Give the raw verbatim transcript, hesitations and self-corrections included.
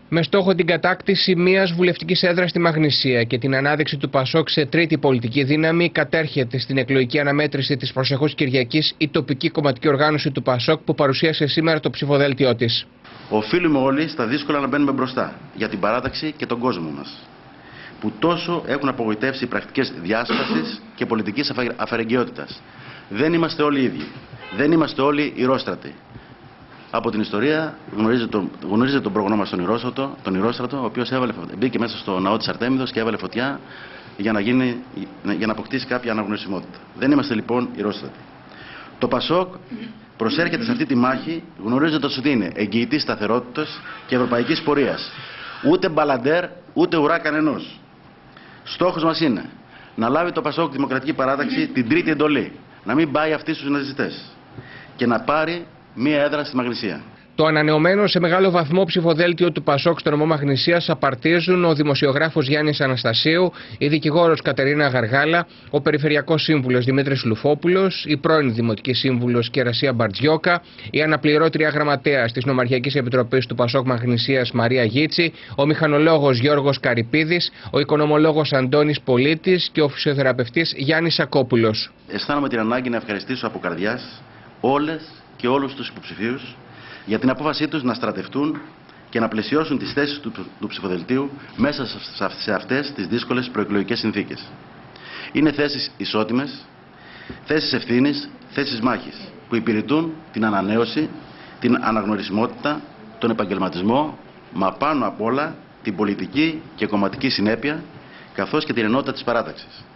Με στόχο την κατάκτηση μιας βουλευτικής έδρας στη Μαγνησία και την ανάδειξη του Πασόκ σε τρίτη πολιτική δύναμη, κατέρχεται στην εκλογική αναμέτρηση της προσεχούς Κυριακής η τοπική κομματική οργάνωση του Πασόκ που παρουσίασε σήμερα το ψηφοδέλτιό της. Οφείλουμε όλοι στα δύσκολα να μπαίνουμε μπροστά για την παράταξη και τον κόσμο μας, που τόσο έχουν απογοητεύσει οι πρακτικές διάσπασης και πολιτικής αφαιρεγγιότητας. Δεν είμαστε όλοι οι ίδιοι. Δεν είμαστε όλοι ηρόστρατοι. Από την ιστορία γνωρίζετε τον, γνωρίζετε τον προγονό μας τον Ηρόστρατο, τον Ηρόστρατο, ο οποίος έβαλε, μπήκε μέσα στο ναό της Αρτέμιδος και έβαλε φωτιά για να, γίνει, για να αποκτήσει κάποια αναγνωρισιμότητα. Δεν είμαστε λοιπόν ηρόστρατοι. Το Πασόκ προσέρχεται σε αυτή τη μάχη γνωρίζοντας ότι είναι εγγυητής σταθερότητας και ευρωπαϊκής πορείας. Ούτε μπαλαντέρ, ούτε ουρά κανενός. Στόχος μας είναι να λάβει το Πασόκ Δημοκρατική Παράταξη την τρίτη εντολή. Να μην πάει αυτή στους ναζιστές και να πάρει μία έδρα στη Μαγνησία. Το ανανεωμένο σε μεγάλο βαθμό ψηφοδέλτιο του Πασόκ στο νομό Μαγνησίας απαρτίζουν ο δημοσιογράφος Γιάννης Αναστασίου, η δικηγόρος Κατερίνα Γαργάλα, ο περιφερειακός σύμβουλος Δημήτρης Λουφόπουλος, η πρώην δημοτική σύμβουλος Κερασία Μπαρτζιόκα, η αναπληρώτρια γραμματέας της Νομαρχιακής Επιτροπής του Πασόκ Μαγνησίας Μαρία Γίτση, ο μηχανολόγος Γιώργος Καρυπίδης, ο οικονομολόγος Αντώνης Πολίτης και ο φυσιοθεραπευτής Γιάννης Σακόπουλος. Αισθάνομαι την ανάγκη να ευχαριστήσω από καρδιάς όλες και όλους τους υποψηφίους για την απόφασή τους να στρατευτούν και να πλαισιώσουν τις θέσεις του, του ψηφοδελτίου μέσα σε αυτές τις δύσκολες προεκλογικές συνθήκες. Είναι θέσεις ισότιμες, θέσεις ευθύνης, θέσεις μάχης, που υπηρετούν την ανανέωση, την αναγνωρισιμότητα, τον επαγγελματισμό, μα πάνω απ' όλα την πολιτική και κομματική συνέπεια, καθώς και την ενότητα της παράταξης.